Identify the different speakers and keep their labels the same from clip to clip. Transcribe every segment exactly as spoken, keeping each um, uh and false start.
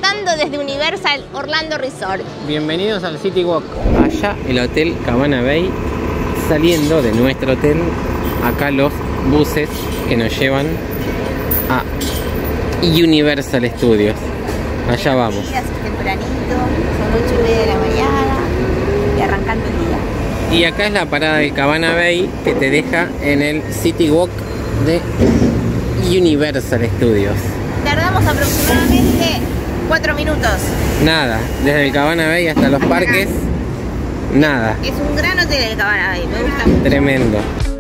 Speaker 1: reportando desde Universal Orlando Resort.
Speaker 2: Bienvenidos al City Walk. Allá el Hotel Cabana Bay, saliendo de nuestro hotel, acá los buses que nos llevan a Universal Studios. Allá vamos.
Speaker 1: Es tempranito, son ocho y media de la mañana y arrancando el día.
Speaker 2: Y acá es la parada del Cabana Bay que te deja en el City Walk de Universal Studios.
Speaker 1: Tardamos aproximadamente cuatro minutos.
Speaker 2: Nada, desde el Cabana Bay hasta los parques, nada.
Speaker 1: Es un gran hotel el Cabana Bay, me gusta mucho.
Speaker 2: Tremendo.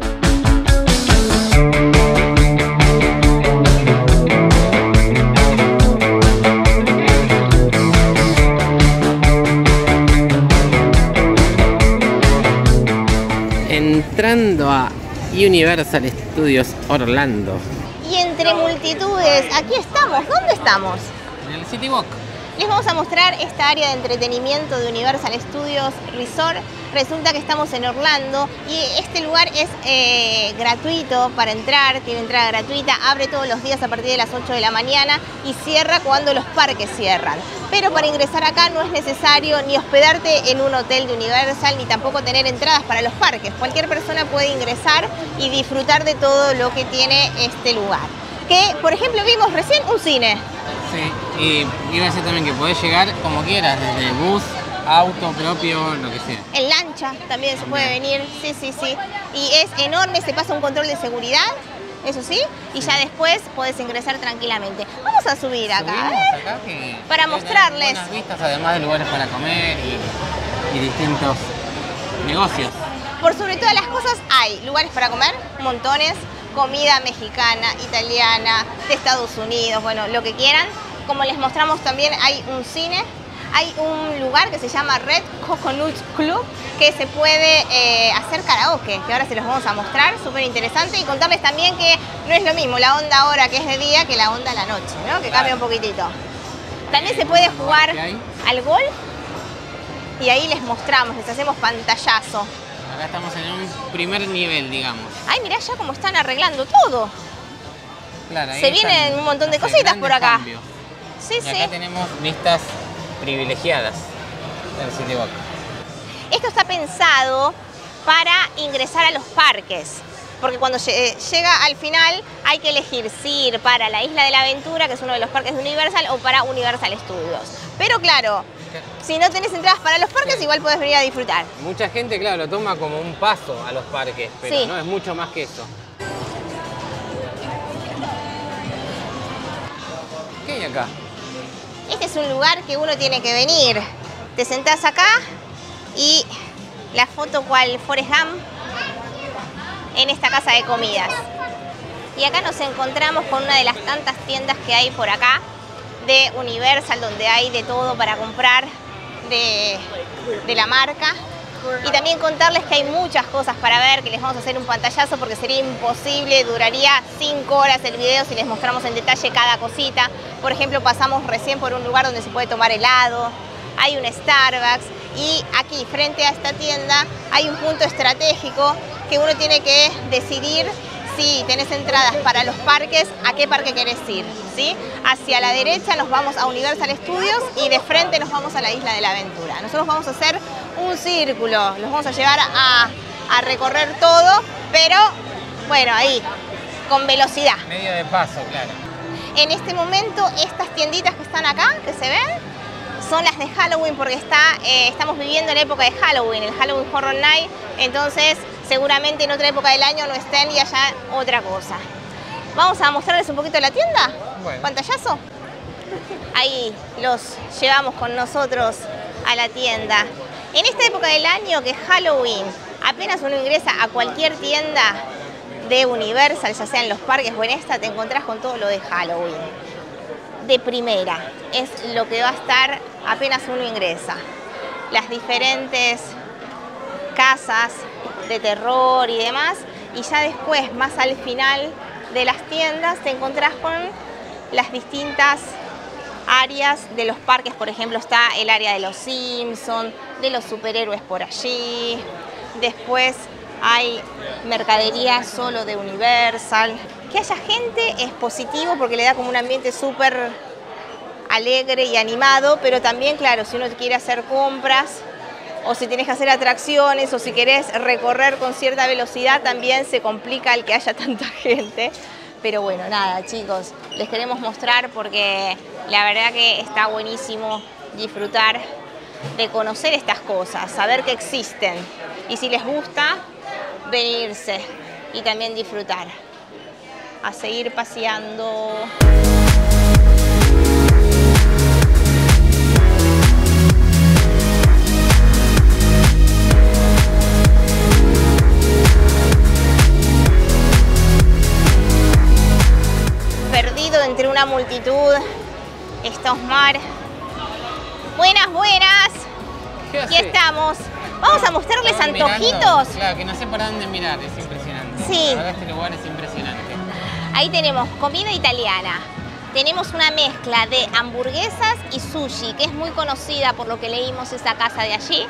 Speaker 2: Entrando a Universal Studios Orlando.
Speaker 1: Y entre multitudes, aquí estamos. ¿Dónde estamos?
Speaker 2: En el City Walk.
Speaker 1: Les vamos a mostrar esta área de entretenimiento de Universal Studios Resort. Resulta que estamos en Orlando y este lugar es eh, gratuito para entrar, tiene entrada gratuita, abre todos los días a partir de las ocho de la mañana y cierra cuando los parques cierran. Pero para ingresar acá no es necesario ni hospedarte en un hotel de Universal ni tampoco tener entradas para los parques. Cualquier persona puede ingresar y disfrutar de todo lo que tiene este lugar. Que, por ejemplo, vimos recién un cine.
Speaker 2: Sí, y iba a decir también que podés llegar como quieras, desde bus, auto propio, lo que sea.
Speaker 1: En lancha también se puede venir, sí, sí, sí. Y es enorme, se pasa un control de seguridad, eso sí, y ya después podés ingresar tranquilamente. Vamos a subir acá, a ver,
Speaker 2: acá que
Speaker 1: para mostrarles.
Speaker 2: Buenas vistas, además de lugares para comer y, y distintos negocios.
Speaker 1: Por sobre todas las cosas hay lugares para comer, montones, comida mexicana, italiana, de Estados Unidos, bueno, lo que quieran. Como les mostramos también hay un cine, hay un lugar que se llama Red Coconut Club que se puede eh, hacer karaoke, que ahora se los vamos a mostrar, súper interesante, y contarles también que no es lo mismo la onda ahora que es de día que la onda a la noche, ¿no? Que cambia un poquitito. También se puede jugar al golf y ahí les mostramos, les hacemos pantallazo.
Speaker 2: Acá estamos en un primer nivel, digamos.
Speaker 1: Ay, mirá ya cómo están arreglando todo.
Speaker 2: Claro, ahí
Speaker 1: se vienen un montón de cositas por acá.
Speaker 2: Cambios.
Speaker 1: Sí,
Speaker 2: y
Speaker 1: sí.
Speaker 2: Acá tenemos vistas privilegiadas del City Walk.
Speaker 1: Esto está pensado para ingresar a los parques. Porque cuando llega al final hay que elegir si ir para la Isla de la Aventura, que es uno de los parques de Universal, o para Universal Studios. Pero claro, si no tenés entradas para los parques, igual podés venir a disfrutar.
Speaker 2: Mucha gente, claro, lo toma como un paso a los parques, pero
Speaker 1: sí.
Speaker 2: no, es mucho más que eso. ¿Qué hay acá?
Speaker 1: Este es un lugar que uno tiene que venir. Te sentás acá y la foto cual Forrest Gump en esta casa de comidas. Y acá nos encontramos con una de las tantas tiendas que hay por acá de Universal, donde hay de todo para comprar de, de la marca. Y también contarles que hay muchas cosas para ver, que les vamos a hacer un pantallazo porque sería imposible, duraría cinco horas el video si les mostramos en detalle cada cosita. Por ejemplo, pasamos recién por un lugar donde se puede tomar helado, hay un Starbucks y aquí frente a esta tienda hay un punto estratégico que uno tiene que decidir si tenés entradas para los parques, a qué parque querés ir, ¿sí? Hacia la derecha nos vamos a Universal Studios y de frente nos vamos a la Isla de la Aventura. Nosotros vamos a hacer un círculo, los vamos a llevar a, a recorrer todo, pero bueno, ahí, con velocidad.
Speaker 2: Medio de paso, claro.
Speaker 1: En este momento, estas tienditas que están acá, que se ven, son las de Halloween porque está, eh, estamos viviendo en la época de Halloween, el Halloween Horror Night, entonces seguramente en otra época del año no estén y allá otra cosa. Vamos a mostrarles un poquito la tienda.
Speaker 2: Bueno.
Speaker 1: ¿Pantallazo? Ahí los llevamos con nosotros a la tienda. En esta época del año que es Halloween, apenas uno ingresa a cualquier tienda de Universal, ya sea en los parques o en esta, te encontrás con todo lo de Halloween. De primera, es lo que va a estar apenas uno ingresa. Las diferentes casas de terror y demás, y ya después, más al final de las tiendas, te encontrás con las distintas áreas de los parques. Por ejemplo, está el área de los Simpsons, de los superhéroes por allí. Después hay mercadería solo de Universal. Que haya gente es positivo porque le da como un ambiente súper alegre y animado, pero también, claro, si uno quiere hacer compras, o si tienes que hacer atracciones, o si querés recorrer con cierta velocidad, también se complica el que haya tanta gente. Pero bueno, nada, chicos, les queremos mostrar porque la verdad que está buenísimo disfrutar de conocer estas cosas, saber que existen. Y si les gusta, venirse y también disfrutar. A seguir paseando. Perdido entre una multitud está Osmar. Buenas, buenas. Aquí estamos. Vamos a mostrarles
Speaker 2: Estamos
Speaker 1: antojitos.
Speaker 2: Mirando, claro, que no sé para dónde mirar, es impresionante.
Speaker 1: Sí.
Speaker 2: La verdad este lugar es impresionante.
Speaker 1: Ahí tenemos comida italiana. Tenemos una mezcla de hamburguesas y sushi, que es muy conocida por lo que leímos esa casa de allí.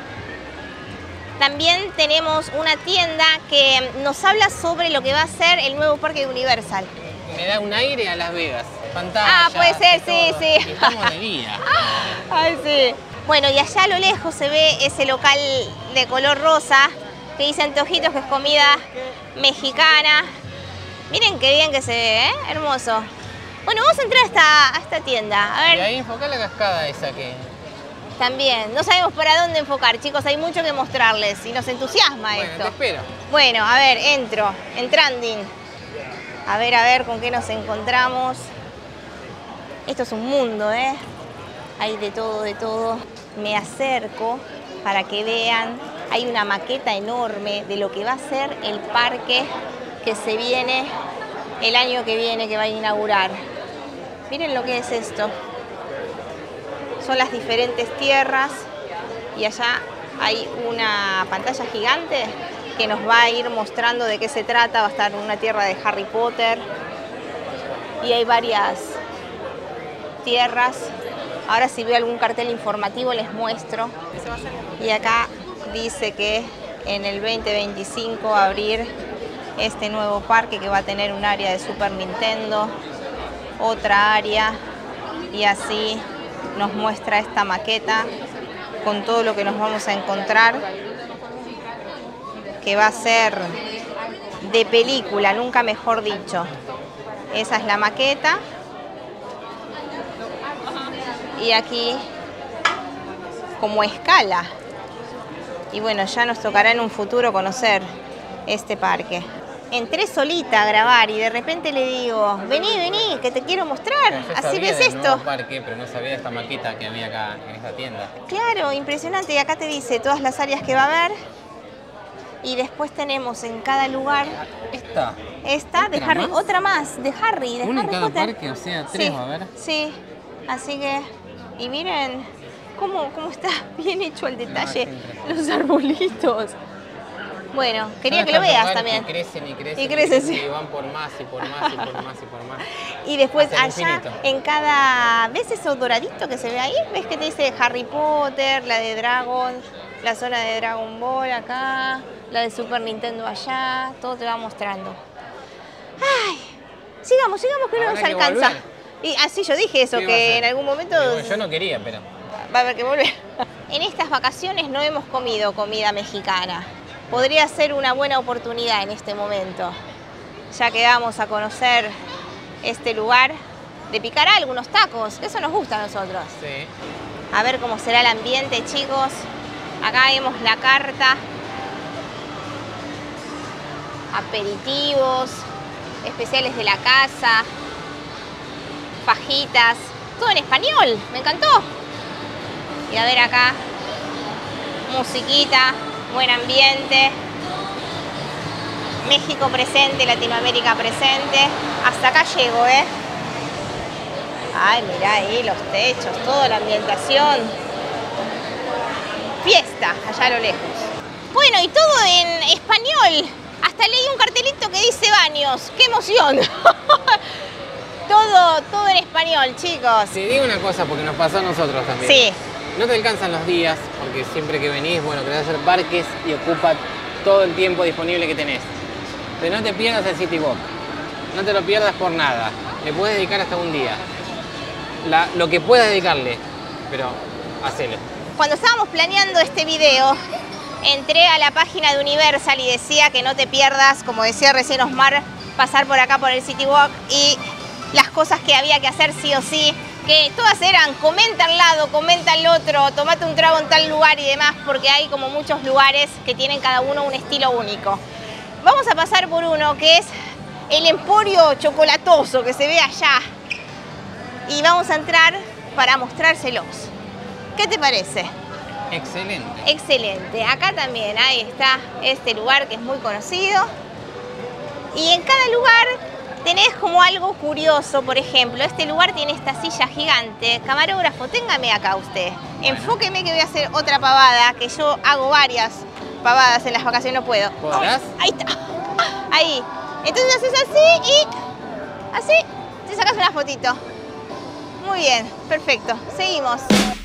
Speaker 1: También tenemos una tienda que nos habla sobre lo que va a ser el nuevo parque de Universal.
Speaker 2: Me da un aire a Las Vegas. Pantalla.
Speaker 1: Ah, puede ser, sí,
Speaker 2: todo.
Speaker 1: sí.
Speaker 2: Y estamos de día.
Speaker 1: Ay, sí. Bueno, y allá a lo lejos se ve ese local de color rosa que dice Antojitos, que es comida mexicana. Miren qué bien que se ve, ¿eh? Hermoso. Bueno, vamos a entrar a esta, a esta tienda. A ver.
Speaker 2: Y ahí enfocar la cascada esa que...
Speaker 1: También. No sabemos para dónde enfocar, chicos. Hay mucho que mostrarles y nos entusiasma
Speaker 2: Bueno,
Speaker 1: esto.
Speaker 2: te espero.
Speaker 1: Bueno, a ver, entro. Entranding. A ver, a ver con qué nos encontramos. Esto es un mundo, ¿eh? Hay de todo, de todo. Me acerco para que vean. Hay una maqueta enorme de lo que va a ser el parque que se viene el año que viene, que va a inaugurar. Miren lo que es esto. Son las diferentes tierras y allá hay una pantalla gigante que nos va a ir mostrando de qué se trata. Va a estar una tierra de Harry Potter y hay varias tierras. Ahora si veo algún cartel informativo les muestro. Y acá dice que en el veinte veinticinco va a abrir este nuevo parque que va a tener un área de Super Nintendo, otra área, y así nos muestra esta maqueta con todo lo que nos vamos a encontrar, que va a ser de película, nunca mejor dicho. Esa es la maqueta. Y aquí como escala. Y bueno, ya nos tocará en un futuro conocer este parque. Entré solita a grabar y de repente le digo, vení, vení, que te quiero mostrar.
Speaker 2: Yo
Speaker 1: Así
Speaker 2: sabía
Speaker 1: ves
Speaker 2: del
Speaker 1: esto.
Speaker 2: nuevo parque, pero no sabía de esta maqueta que había acá en esta tienda.
Speaker 1: Claro, impresionante. Y acá te dice todas las áreas que va a haber. Y después tenemos en cada lugar
Speaker 2: Esta.
Speaker 1: esta de
Speaker 2: ¿Otra
Speaker 1: Harry,
Speaker 2: más?
Speaker 1: otra más de Harry, de
Speaker 2: Una en
Speaker 1: Harry
Speaker 2: cada
Speaker 1: Potter.
Speaker 2: parque, o sea, tres
Speaker 1: Sí,
Speaker 2: va a haber.
Speaker 1: sí, así que, y miren cómo, cómo está bien hecho el detalle,
Speaker 2: No, es impresionante.
Speaker 1: los arbolitos. Bueno, quería
Speaker 2: Son
Speaker 1: que lo
Speaker 2: estos
Speaker 1: veas
Speaker 2: lugares
Speaker 1: también.
Speaker 2: Que crecen y crecen
Speaker 1: Y crecen, sí.
Speaker 2: y van por más y por más y por más y por más.
Speaker 1: Y después
Speaker 2: Hasta el
Speaker 1: allá,
Speaker 2: infinito.
Speaker 1: en cada... ¿Ves eso doradito que se ve ahí? ¿Ves que te dice Harry Potter, la de Dragon, la zona de Dragon Ball acá, la de Super Nintendo allá? Todo te va mostrando. ¡Ay! Sigamos, sigamos que no
Speaker 2: Habrá
Speaker 1: nos
Speaker 2: que
Speaker 1: alcanza.
Speaker 2: volver.
Speaker 1: Y así yo dije eso,
Speaker 2: ¿Qué iba a
Speaker 1: que
Speaker 2: hacer?
Speaker 1: en algún momento
Speaker 2: Y bueno, yo no quería, pero...
Speaker 1: va a haber que volver. En estas vacaciones no hemos comido comida mexicana. Podría ser una buena oportunidad en este momento, ya que vamos a conocer este lugar, de picar algunos tacos, que eso nos gusta a nosotros.
Speaker 2: Sí.
Speaker 1: A ver cómo será el ambiente, chicos. Acá vemos la carta. Aperitivos, especiales de la casa, fajitas, todo en español, me encantó. Y a ver acá, musiquita, buen ambiente. México presente, Latinoamérica presente. Hasta acá llego, ¿eh? Ay, mirá ahí los techos, toda la ambientación. Fiesta, allá a lo lejos. Bueno, y todo en español. Hasta leí un cartelito que dice baños. ¡Qué emoción! todo, todo en español, chicos.
Speaker 2: Te digo una cosa, porque nos pasó a nosotros también.
Speaker 1: Sí.
Speaker 2: No te alcanzan los días, porque siempre que venís, bueno, querés hacer parques y ocupa todo el tiempo disponible que tenés. Pero no te pierdas el City Walk. No te lo pierdas por nada. Le puedes dedicar hasta un día. la, lo que puedas dedicarle, pero hacelo.
Speaker 1: Cuando estábamos planeando este video, entré a la página de Universal y decía que no te pierdas, como decía recién Osmar, pasar por acá por el City Walk y las cosas que había que hacer sí o sí, que todas eran comenta al lado, comenta al otro, tomate un trago en tal lugar y demás, porque hay como muchos lugares que tienen cada uno un estilo único. Vamos a pasar por uno que es el Emporio Chocolatoso que se ve allá y vamos a entrar para mostrárselos. ¿Qué te parece?
Speaker 2: Excelente.
Speaker 1: Excelente. Acá también, ahí está este lugar que es muy conocido. Y en cada lugar tenés como algo curioso. Por ejemplo, este lugar tiene esta silla gigante. Camarógrafo, téngame acá usted. Bueno. Enfóqueme que voy a hacer otra pavada, que yo hago varias pavadas en las vacaciones, no puedo.
Speaker 2: ¿Podrás?
Speaker 1: Oh, ahí está. Ahí. Entonces haces así y así te sacas una fotito. Muy bien, perfecto. Seguimos.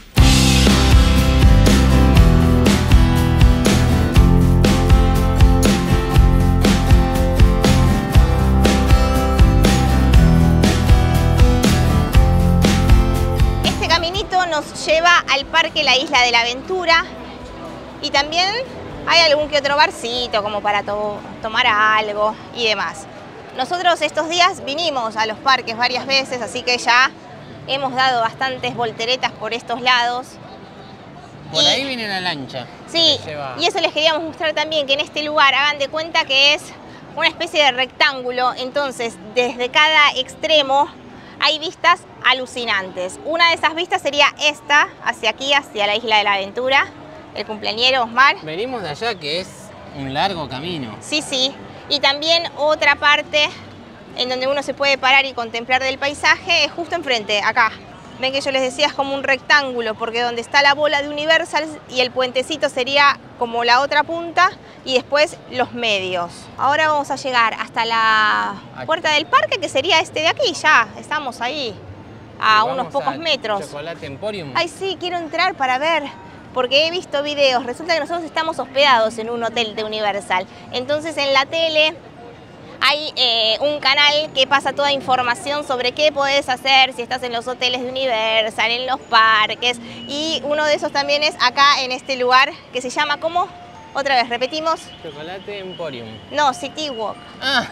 Speaker 1: Este caminito nos lleva al Parque La Isla de la Aventura y también hay algún que otro barcito como para to tomar algo y demás. Nosotros estos días vinimos a los parques varias veces, así que ya hemos dado bastantes volteretas por estos lados.
Speaker 2: Por
Speaker 1: y,
Speaker 2: ahí viene la lancha.
Speaker 1: Sí,
Speaker 2: lleva...
Speaker 1: y eso les queríamos mostrar también, que en este lugar hagan de cuenta que es una especie de rectángulo, entonces desde cada extremo hay vistas alucinantes. Una de esas vistas sería esta, hacia aquí, hacia la Isla de la Aventura. El cumpleañero Osmar.
Speaker 2: Venimos de allá, que es un largo camino.
Speaker 1: Sí, sí. Y también otra parte en donde uno se puede parar y contemplar del paisaje es justo enfrente, acá. Ven que yo les decía es como un rectángulo, porque donde está la bola de Universal y el puentecito sería como la otra punta y después los medios. Ahora vamos a llegar hasta la puerta del parque, que sería este de aquí, ya. Estamos ahí, a unos pocos metros.
Speaker 2: Chocolate Emporium.
Speaker 1: Ay, sí, quiero entrar para ver. Porque he visto videos, resulta que nosotros estamos hospedados en un hotel de Universal. Entonces en la tele hay eh, un canal que pasa toda información sobre qué podés hacer si estás en los hoteles de Universal, en los parques. Y uno de esos también es acá en este lugar que se llama, ¿cómo? Otra vez, repetimos.
Speaker 2: Chocolate Emporium.
Speaker 1: No, City Walk.
Speaker 2: Ah.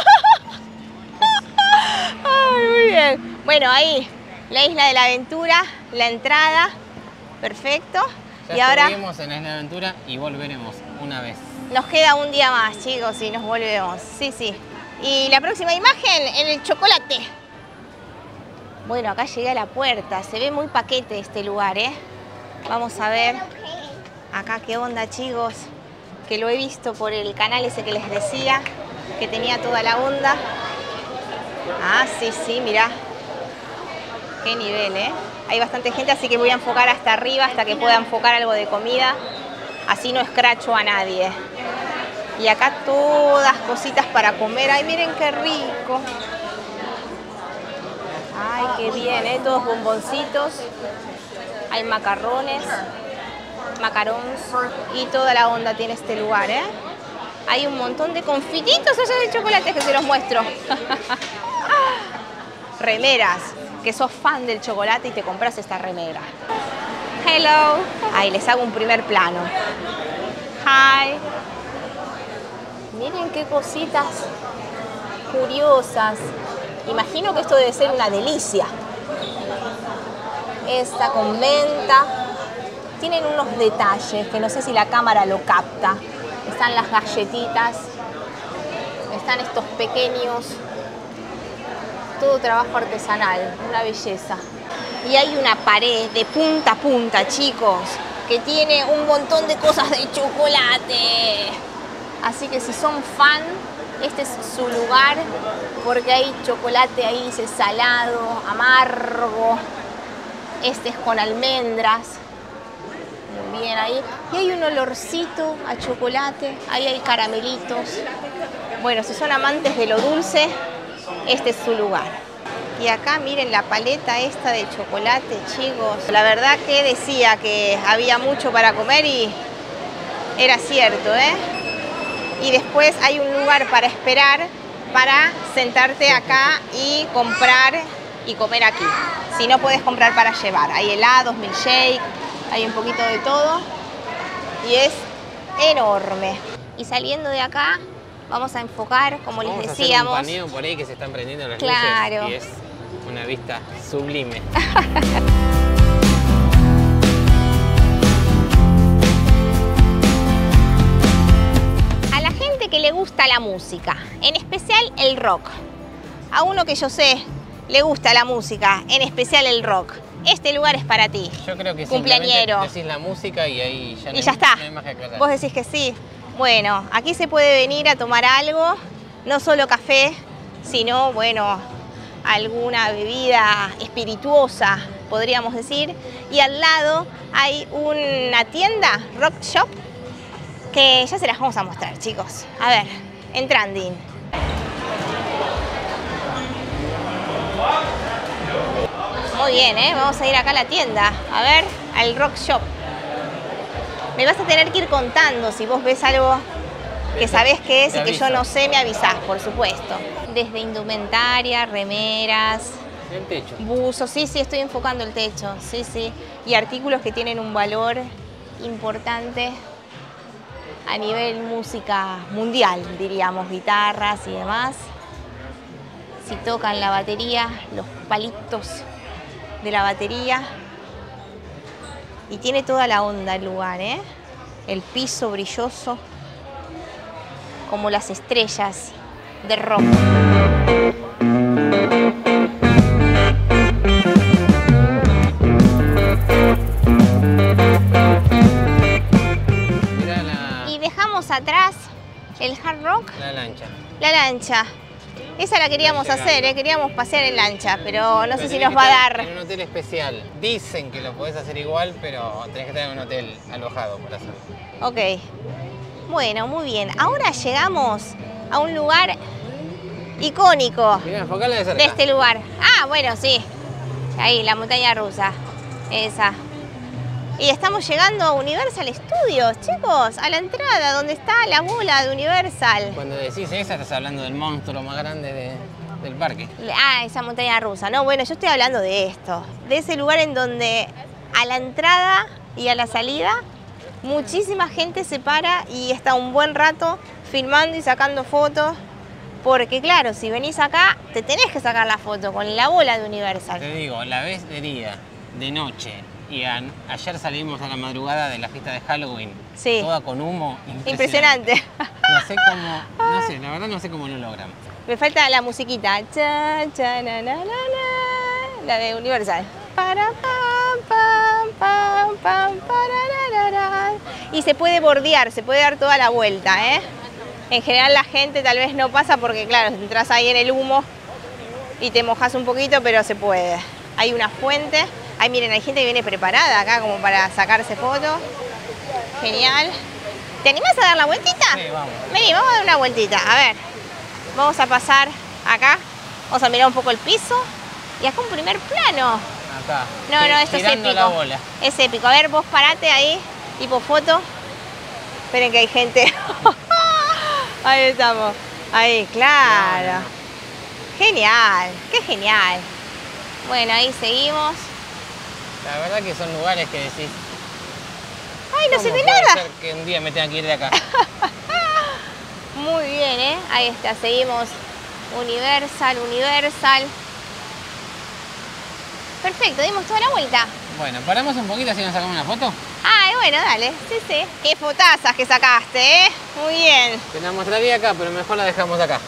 Speaker 1: Ay, muy bien. Bueno, ahí, la Isla de la Aventura, la entrada, perfecto.
Speaker 2: Ya
Speaker 1: y ahora
Speaker 2: estuvimos en la Isla de Aventura y volveremos una vez.
Speaker 1: Nos queda un día más, chicos, y nos volvemos. Sí, sí. Y la próxima imagen, en el chocolate. Bueno, acá llegué a la puerta. Se ve muy paquete este lugar, ¿eh? Vamos a ver acá qué onda, chicos. Que lo he visto por el canal ese que les decía, que tenía toda la onda. Ah, sí, sí, mirá. Qué nivel, ¿eh? Hay bastante gente, así que voy a enfocar hasta arriba hasta que pueda enfocar algo de comida. Así no escracho a nadie. Y acá todas cositas para comer. Ay, miren qué rico. Ay, qué bien, ¿eh? Todos bomboncitos. Hay macarrones, macarons y toda la onda tiene este lugar, ¿eh? Hay un montón de confititos allá de chocolates que se los muestro. Remeras. Que sos fan del chocolate y te compras esta remera. Hello. Ahí les hago un primer plano. Hi. Miren qué cositas curiosas. Imagino que esto debe ser una delicia. Esta con menta. Tienen unos detalles que no sé si la cámara lo capta. Están las galletitas. Están estos pequeños... Todo trabajo artesanal, una belleza. Y hay una pared de punta a punta, chicos, que tiene un montón de cosas de chocolate. Así que si son fan, este es su lugar, porque hay chocolate ahí, dice salado, amargo. Este es con almendras. Muy bien ahí. Y hay un olorcito a chocolate, ahí hay caramelitos. Bueno, si son amantes de lo dulce, este es su lugar. Y acá miren la paleta esta de chocolate, chicos. La verdad que decía que había mucho para comer y era cierto, ¿eh? Y después hay un lugar para esperar para sentarte acá y comprar y comer aquí. si no podés comprar para llevar. Hay helados, milkshake, hay un poquito de todo y es enorme. Y saliendo de acá vamos a enfocar, como les
Speaker 2: vamos
Speaker 1: decíamos.
Speaker 2: A hacer un paneo por ahí que se están prendiendo las
Speaker 1: claro.
Speaker 2: luces y es una vista sublime.
Speaker 1: A la gente que le gusta la música, en especial el rock, a uno que yo sé le gusta la música, en especial el rock, este lugar es para ti.
Speaker 2: Yo creo que
Speaker 1: cumpleañero.
Speaker 2: Decís la música y ahí ya no,
Speaker 1: y ya
Speaker 2: hay,
Speaker 1: está.
Speaker 2: No hay más que aclarar.
Speaker 1: Vos decís que sí. Bueno, aquí se puede venir a tomar algo, no solo café, sino, bueno, alguna bebida espirituosa, podríamos decir. Y al lado hay una tienda, Rock Shop, que ya se las vamos a mostrar, chicos. A ver, entrando. Muy bien, ¿eh? Vamos a ir acá a la tienda, a ver, al Rock Shop. Me vas a tener que ir contando si vos ves algo que sabés qué es y que yo no sé, me avisás, por supuesto. Desde indumentaria, remeras,
Speaker 2: el techo,
Speaker 1: buzos, sí, sí, estoy enfocando el techo, sí, sí. Y artículos que tienen un valor importante a nivel música mundial, diríamos, guitarras y demás. Si tocan la batería, los palitos de la batería. Y tiene toda la onda el lugar, ¿eh? El piso brilloso, como las estrellas de rock.
Speaker 2: Mirá la...
Speaker 1: Y dejamos atrás el hard rock.
Speaker 2: La lancha.
Speaker 1: La lancha. Esa la queríamos hacer, ¿eh? Queríamos pasear en lancha, pero no
Speaker 2: pero
Speaker 1: sé si nos va a dar.
Speaker 2: En un hotel especial. Dicen que lo podés hacer igual, pero tenés que estar en un hotel alojado para hacerlo.
Speaker 1: Ok. Bueno, muy bien. Ahora llegamos a un lugar icónico.
Speaker 2: Mirá, enfocala de cerca.
Speaker 1: De este lugar. Ah, bueno, sí. Ahí, la montaña rusa. Esa. Y estamos llegando a Universal Studios, chicos, a la entrada, donde está la bola de Universal.
Speaker 2: Cuando decís esa, estás hablando del monstruo más grande de, del parque.
Speaker 1: Ah, esa montaña rusa. No, bueno, yo estoy hablando de esto. De ese lugar en donde a la entrada y a la salida muchísima gente se para y está un buen rato filmando y sacando fotos. Porque claro, si venís acá, te tenés que sacar la foto con la bola de Universal.
Speaker 2: Te digo, la ves de día, de noche. Y a, ayer salimos a la madrugada de la fiesta de Halloween.
Speaker 1: Sí.
Speaker 2: Toda con humo. Impresionante.
Speaker 1: Impresionante.
Speaker 2: No sé cómo, no sé, la verdad no sé cómo lo logran.
Speaker 1: Me falta la musiquita. Cha, cha, na, na, na, na. La de Universal. Para, pam, pam, pam, pam, para, na, na, na. Y se puede bordear, se puede dar toda la vuelta, ¿eh? En general la gente tal vez no pasa porque, claro, entras ahí en el humo y te mojas un poquito, pero se puede. Hay una fuente. Ay, miren, hay gente que viene preparada acá como para sacarse fotos. Genial. ¿Te animás a dar la vueltita?
Speaker 2: Sí, vamos.
Speaker 1: Vení, vamos a dar una vueltita. A ver, vamos a pasar acá. Vamos a mirar un poco el piso. Y acá un primer plano.
Speaker 2: Acá.
Speaker 1: No, no, esto es
Speaker 2: Tirando
Speaker 1: épico.
Speaker 2: la bola.
Speaker 1: Es épico. A ver, vos parate ahí, tipo foto. Esperen que hay gente. Ahí estamos. Ahí, claro. Genial, qué genial. Bueno, ahí seguimos.
Speaker 2: La verdad que son lugares que decís...
Speaker 1: ¡Ay, no se ve
Speaker 2: ¿cómo puede
Speaker 1: nada!
Speaker 2: ser que un día me tenga que ir de acá?
Speaker 1: Muy bien, ¿eh? Ahí está, seguimos. Universal, Universal. Perfecto, dimos toda la vuelta.
Speaker 2: Bueno, paramos un poquito así nos sacamos una foto.
Speaker 1: Ay, bueno, dale. Sí, sí. Qué fotazas que sacaste, ¿eh? Muy bien.
Speaker 2: Te la mostraría acá, pero mejor la dejamos acá.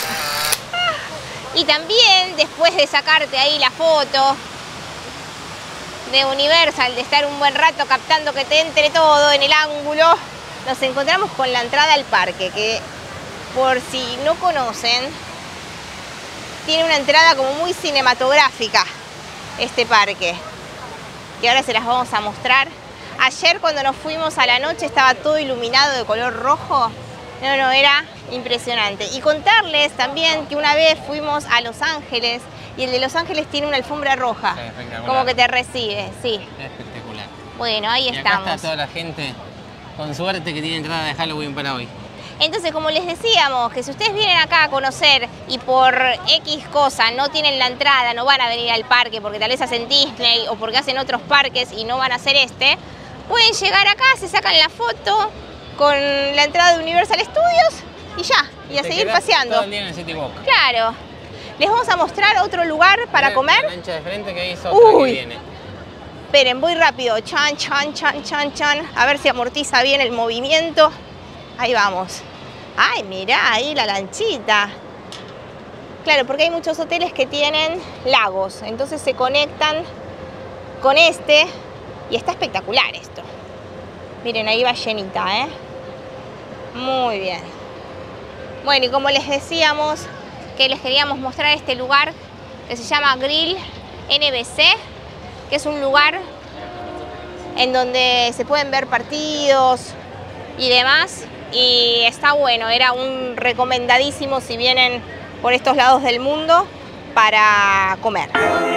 Speaker 1: Y también, después de sacarte ahí la foto de Universal, de estar un buen rato captando que te entre todo en el ángulo, nos encontramos con la entrada al parque, que por si no conocen, tiene una entrada como muy cinematográfica este parque, que ahora se las vamos a mostrar. Ayer cuando nos fuimos a la noche estaba todo iluminado de color rojo. No, no, era impresionante. Y contarles también que una vez fuimos a Los Ángeles y el de Los Ángeles tiene una alfombra roja,
Speaker 2: Sí, espectacular.
Speaker 1: como que te recibe, sí.
Speaker 2: Espectacular.
Speaker 1: Bueno, ahí
Speaker 2: Y acá
Speaker 1: estamos.
Speaker 2: está toda la gente con suerte que tiene entrada de Halloween para hoy.
Speaker 1: Entonces, como les decíamos, que si ustedes vienen acá a conocer y por X cosa no tienen la entrada, no van a venir al parque porque tal vez hacen Disney o porque hacen otros parques y no van a hacer este, pueden llegar acá, se sacan la foto con la entrada de Universal Studios y ya, y a
Speaker 2: Te
Speaker 1: seguir
Speaker 2: quedás
Speaker 1: paseando.
Speaker 2: todo el día en el City Walk.
Speaker 1: Claro. Les vamos a mostrar otro lugar para
Speaker 2: Mirá
Speaker 1: comer.
Speaker 2: la lancha de frente que ahí es otra
Speaker 1: Uy.
Speaker 2: que viene.
Speaker 1: Esperen, voy rápido. Chan, chan, chan, chan, chan. A ver si amortiza bien el movimiento. Ahí vamos. Ay, mirá, ahí la lanchita. Claro, porque hay muchos hoteles que tienen lagos. Entonces se conectan con este. Y está espectacular esto. Miren, ahí va llenita, ¿eh? Muy bien. Bueno, y como les decíamos, que les queríamos mostrar este lugar que se llama Grill N B C, que es un lugar en donde se pueden ver partidos y demás, y está bueno, era un recomendadísimo si vienen por estos lados del mundo para comer.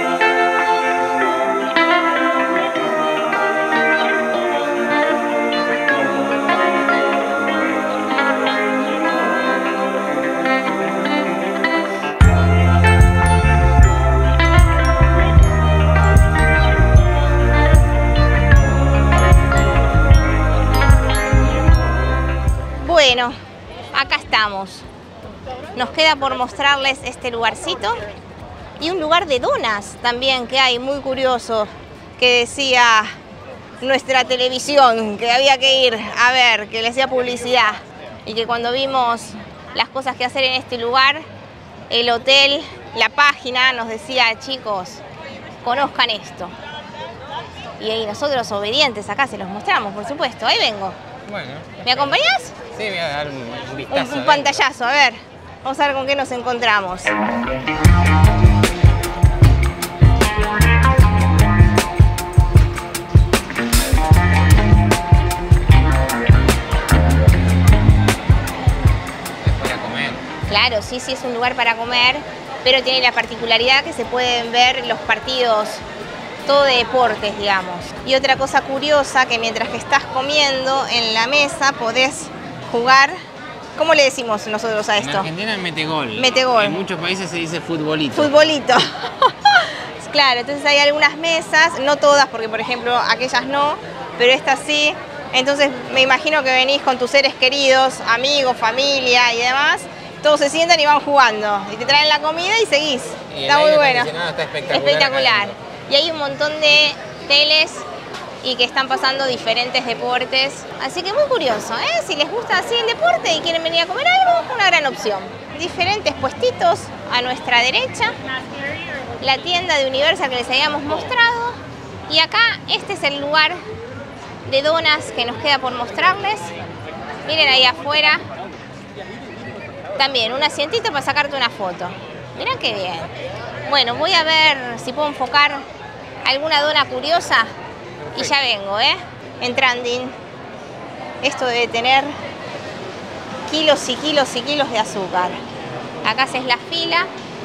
Speaker 1: Bueno, acá estamos. Nos queda por mostrarles este lugarcito y un lugar de donas también que hay, muy curioso, que decía nuestra televisión que había que ir a ver, que le hacía publicidad, y que cuando vimos las cosas que hacer en este lugar, el hotel, la página nos decía, chicos, conozcan esto. Y ahí nosotros obedientes acá se los mostramos, por supuesto. Ahí vengo.
Speaker 2: Bueno.
Speaker 1: ¿Me acompañás?
Speaker 2: Sí, voy a dar un, un vistazo.
Speaker 1: Un, un pantallazo, a ver. Vamos a ver con qué nos encontramos.
Speaker 2: Para comer.
Speaker 1: Claro, sí, sí, es un lugar para comer, pero tiene la particularidad que se pueden ver los partidos, todo de deportes, digamos. Y otra cosa curiosa, que mientras que estás comiendo en la mesa podés jugar. ¿Cómo le decimos nosotros a esto?
Speaker 2: En Argentina es metegol.
Speaker 1: Metegol.
Speaker 2: En muchos países se dice futbolito.
Speaker 1: Futbolito. Claro, entonces hay algunas mesas, no todas, porque por ejemplo aquellas no, pero estas sí. Entonces me imagino que venís con tus seres queridos, amigos, familia y demás. Todos se sientan y van jugando. Y te traen la comida y seguís.
Speaker 2: Y
Speaker 1: está muy bueno.
Speaker 2: Está espectacular.
Speaker 1: Espectacular. Y hay un montón de teles y que están pasando diferentes deportes. Así que muy curioso, ¿eh? Si les gusta así el deporte y quieren venir a comer algo, es una gran opción. Diferentes puestitos a nuestra derecha. La tienda de Universal que les habíamos mostrado. Y acá este es el lugar de donas que nos queda por mostrarles. Miren ahí afuera. También un asientito para sacarte una foto. Mirá qué bien. Bueno, voy a ver si puedo enfocar alguna dona curiosa. Y ya vengo, ¿eh? En trending. Esto debe tener kilos y kilos y kilos de azúcar. Acá haces la fila.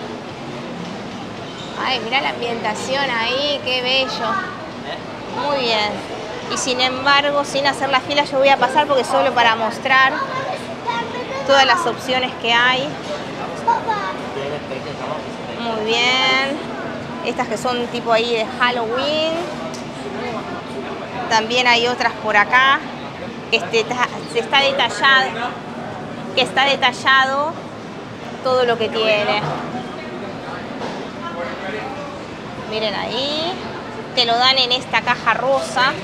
Speaker 1: Ay, mirá la ambientación ahí, qué bello. Muy bien. Y sin embargo, sin hacer la fila, yo voy a pasar porque solo para mostrar todas las opciones que hay. Muy bien. Estas que son tipo ahí de Halloween. También hay otras por acá que está, está detallado, que está detallado todo lo que tiene. Miren ahí, te lo dan en esta caja rosa.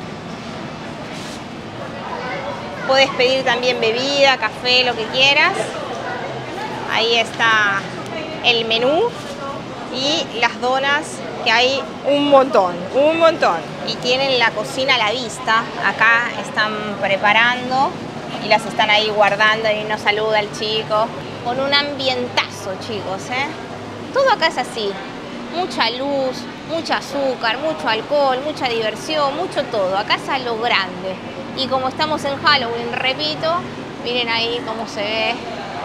Speaker 1: Puedes pedir también bebida, café, lo que quieras. Ahí está el menú y las donas, que hay un montón, un montón. Y tienen la cocina a la vista. Acá están preparando y las están ahí guardando y nos saluda el chico. Con un ambientazo, chicos, ¿eh? Todo acá es así. Mucha luz, mucho azúcar, mucho alcohol, mucha diversión, mucho todo. Acá es a lo grande. Y como estamos en Halloween, repito, miren ahí cómo se ve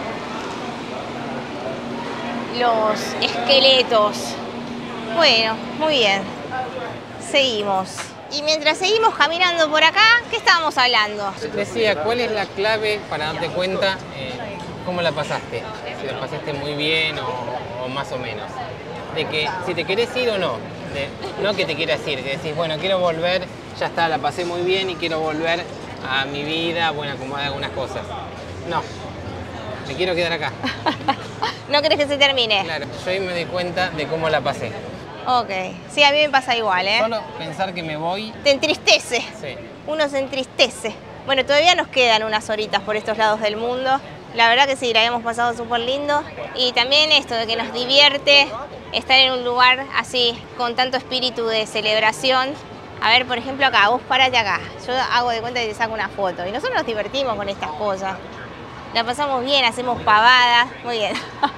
Speaker 1: los esqueletos. Bueno, muy bien. Seguimos. Y mientras seguimos caminando por acá, ¿qué estábamos hablando?
Speaker 2: Decía, ¿cuál es la clave para darte cuenta eh, cómo la pasaste? Si la pasaste muy bien o, o más o menos. De que si te querés ir o no. De, no que te quieras ir, que decís, bueno, quiero volver, ya está, la pasé muy bien y quiero volver a mi vida, bueno, acomodar algunas cosas. No, me quiero quedar acá.
Speaker 1: ¿No querés que se termine?
Speaker 2: Claro, yo ahí me di cuenta de cómo la pasé.
Speaker 1: Ok, sí, a mí me pasa igual, ¿eh?
Speaker 2: Solo pensar que me voy...
Speaker 1: Te entristece.
Speaker 2: Sí.
Speaker 1: Uno se entristece. Bueno, todavía nos quedan unas horitas por estos lados del mundo. La verdad que sí, la hemos pasado súper lindo. Y también esto de que nos divierte estar en un lugar así, con tanto espíritu de celebración. A ver, por ejemplo, acá, vos parate acá. Yo hago de cuenta y te saco una foto. Y nosotros nos divertimos con estas cosas. La pasamos bien, hacemos pavadas. Muy bien.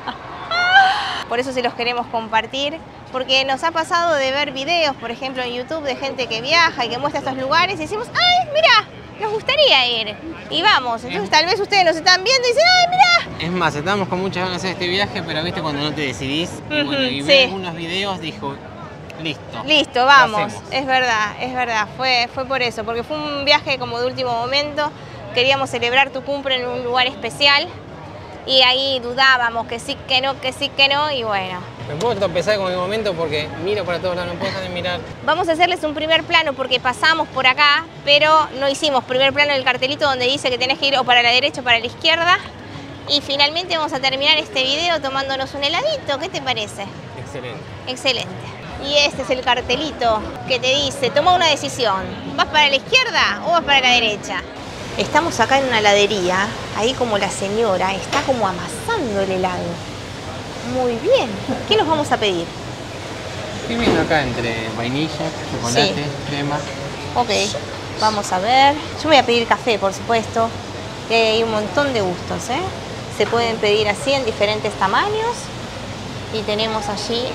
Speaker 1: Por eso se los queremos compartir, porque nos ha pasado de ver videos, por ejemplo, en YouTube de gente que viaja y que muestra estos lugares y decimos, ¡ay, mira! Nos gustaría ir. Y vamos. Entonces tal vez ustedes nos están viendo y dicen, ¡ay, mira!
Speaker 2: Es más, estábamos con muchas ganas de hacer este viaje, pero viste cuando no te decidís. Y,
Speaker 1: Uh-huh,
Speaker 2: bueno, y
Speaker 1: sí.
Speaker 2: ver algunos videos, dijo, listo.
Speaker 1: Listo, vamos. Es verdad, es verdad. Fue, fue por eso, porque fue un viaje como de último momento. Queríamos celebrar tu cumple en un lugar especial. Y ahí dudábamos que sí, que no, que sí, que no, y bueno.
Speaker 2: Me puedo tropezar con mi momento porque miro para todos lados, no puedo dejar de mirar.
Speaker 1: Vamos a hacerles un primer plano porque pasamos por acá, pero no hicimos primer plano del cartelito donde dice que tenés que ir o para la derecha o para la izquierda. Y finalmente vamos a terminar este video tomándonos un heladito. ¿Qué te parece?
Speaker 2: Excelente.
Speaker 1: Excelente. Y este es el cartelito que te dice, toma una decisión. ¿Vas para la izquierda o vas para la derecha? Estamos acá en una heladería, ahí como la señora está como amasando el helado. Muy bien. ¿Qué nos vamos a pedir?
Speaker 2: Estoy viendo acá entre vainilla, chocolate,
Speaker 1: Sí.
Speaker 2: crema.
Speaker 1: Ok, vamos a ver. Yo voy a pedir café, por supuesto. Y hay un montón de gustos, ¿eh? Se pueden pedir así en diferentes tamaños. Y tenemos allí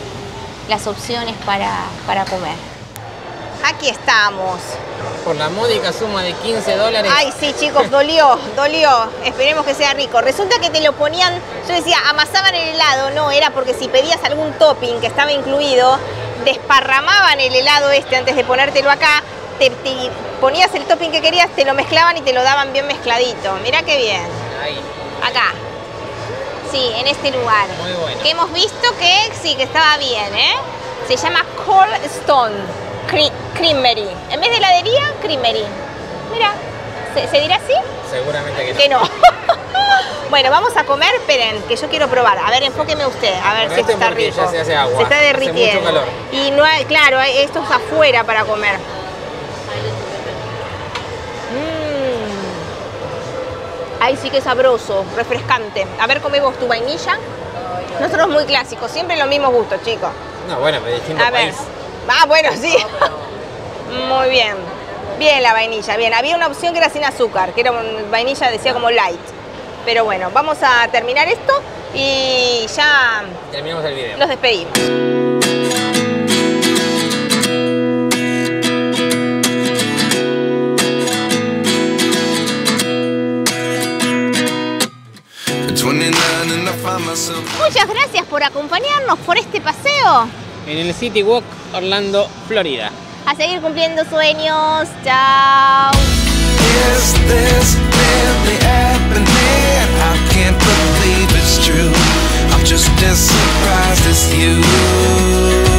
Speaker 1: las opciones para, para comer. Aquí estamos.
Speaker 2: Por la módica suma de quince dólares.
Speaker 1: Ay, sí, chicos, dolió, dolió. Esperemos que sea rico. Resulta que te lo ponían, yo decía, amasaban el helado. No, era porque si pedías algún topping que estaba incluido, desparramaban el helado este antes de ponértelo acá. Te, te ponías el topping que querías, te lo mezclaban y te lo daban bien mezcladito. Mirá qué bien.
Speaker 2: Ahí.
Speaker 1: Acá. Sí, en este lugar.
Speaker 2: Muy bueno.
Speaker 1: Que hemos visto que sí, que estaba bien, ¿eh? Se llama Cold Stone Cre Creamery. En vez de heladería, Creamery. Mira, ¿se, ¿se dirá así?
Speaker 2: Seguramente que no.
Speaker 1: Que no. Bueno, vamos a comer, esperen, que yo quiero probar. A ver, enfóqueme usted, a ver si esto está
Speaker 2: porque
Speaker 1: rico.
Speaker 2: ya se hace agua.
Speaker 1: Se está
Speaker 2: Hace
Speaker 1: derritiendo.
Speaker 2: mucho calor.
Speaker 1: Y no hay, claro, hay- esto es afuera para comer. Mmm. Ay, sí que sabroso, refrescante. A ver, come vos tu vainilla. Nosotros muy clásicos, siempre los mismos gustos, chicos.
Speaker 2: No, bueno, pero distinto
Speaker 1: A ver.
Speaker 2: país.
Speaker 1: Ah, bueno, sí. Muy bien. Bien la vainilla, bien. Había una opción que era sin azúcar, que era un vainilla, decía como light. Pero bueno, vamos a terminar esto y ya
Speaker 2: Terminamos el video.
Speaker 1: nos despedimos. Muchas gracias por acompañarnos por este paseo.
Speaker 2: En el City Walk Orlando, Florida.
Speaker 1: A seguir cumpliendo sueños. Chao.
Speaker 3: Is this really happening? I can't believe it's true. I'm just as surprised as you.